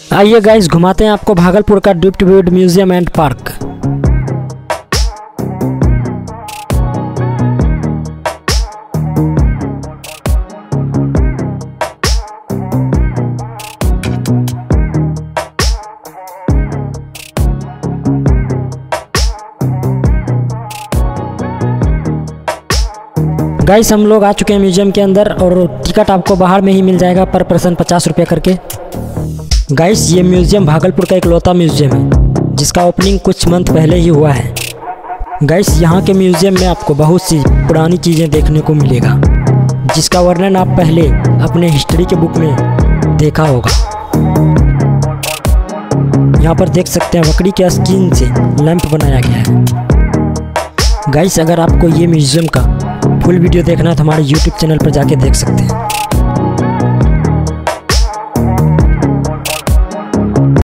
आइए गाइस घुमाते हैं आपको भागलपुर का driftwood museum and park. Guys हम लोग आ चुके हैं म्यूजियम के अंदर और टिकट आपको बाहर में ही मिल जाएगा पर पर्सन 50 रुपये करके। गाइस ये म्यूजियम भागलपुर का इकलौता म्यूजियम है जिसका ओपनिंग कुछ मंथ पहले ही हुआ है। गाइस यहाँ के म्यूजियम में आपको बहुत सी पुरानी चीज़ें देखने को मिलेगा जिसका वर्णन आप पहले अपने हिस्ट्री के बुक में देखा होगा। यहाँ पर देख सकते हैं लकड़ी के स्किन से लैंप बनाया गया है। गाइस अगर आपको ये म्यूजियम का फुल वीडियो देखना है तो हमारे YouTube चैनल पर जाके देख सकते हैं।